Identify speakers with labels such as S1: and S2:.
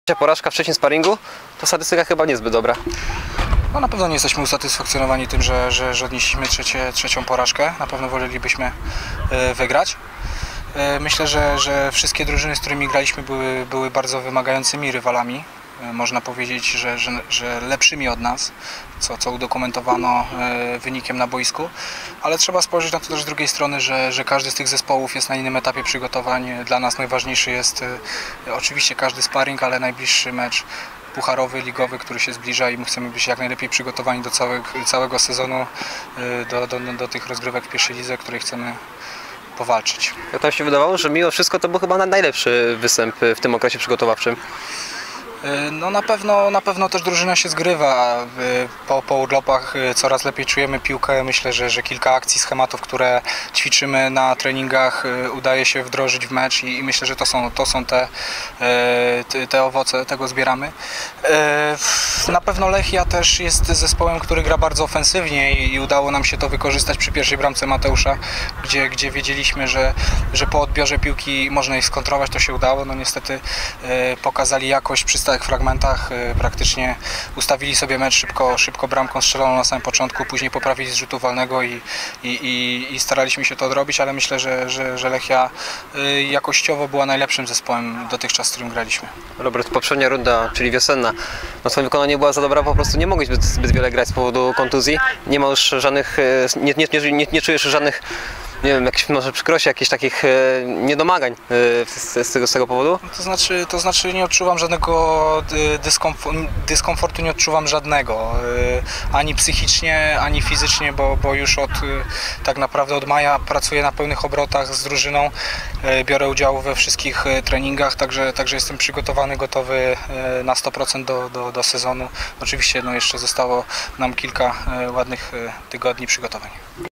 S1: Porażka w trzecim sparingu to statystyka chyba niezbyt dobra.
S2: No na pewno nie jesteśmy usatysfakcjonowani tym, że odnieśliśmy trzecią porażkę. Na pewno wolelibyśmy wygrać. Myślę, że wszystkie drużyny, z którymi graliśmy, były bardzo wymagającymi rywalami. Można powiedzieć, że lepszymi od nas, co udokumentowano wynikiem na boisku, ale trzeba spojrzeć na to też z drugiej strony, że każdy z tych zespołów jest na innym etapie przygotowań. Dla nas najważniejszy jest oczywiście każdy sparring, ale najbliższy mecz pucharowy, ligowy, który się zbliża i my chcemy być jak najlepiej przygotowani do całego sezonu, do tych rozgrywek w pierwszej lidze, której chcemy powalczyć.
S1: Ja tam się wydawało, że mimo wszystko to był chyba najlepszy występ w tym okresie przygotowawczym.
S2: No na pewno też drużyna się zgrywa. Po urlopach coraz lepiej czujemy piłkę. Myślę, że kilka akcji, schematów, które ćwiczymy na treningach, udaje się wdrożyć w mecz i myślę, że to są te owoce, tego zbieramy. Na pewno Lechia też jest zespołem, który gra bardzo ofensywnie i udało nam się to wykorzystać przy pierwszej bramce Mateusza, gdzie wiedzieliśmy, że po odbiorze piłki można ich skontrować. To się udało. No niestety pokazali jakość przy stałych fragmentach, praktycznie ustawili sobie mecz szybko bramką strzeloną na samym początku, później poprawili z rzutu wolnego i staraliśmy się to odrobić, ale myślę, że Lechia jakościowo była najlepszym zespołem dotychczas, z którym graliśmy.
S1: Robert, poprzednia runda, czyli wiosenna, no swoim wykonanie była za dobra, po prostu nie mogłeś zbyt wiele grać z powodu kontuzji. Nie ma już żadnych, nie czujesz żadnych, nie wiem, jakieś może przykrości, jakichś takich niedomagań z tego powodu?
S2: To znaczy nie odczuwam żadnego dyskomfortu, nie odczuwam żadnego, ani psychicznie, ani fizycznie, bo już tak naprawdę od maja pracuję na pełnych obrotach z drużyną, biorę udział we wszystkich treningach, także jestem przygotowany, gotowy na 100% do sezonu. Oczywiście no jeszcze zostało nam kilka ładnych tygodni przygotowań.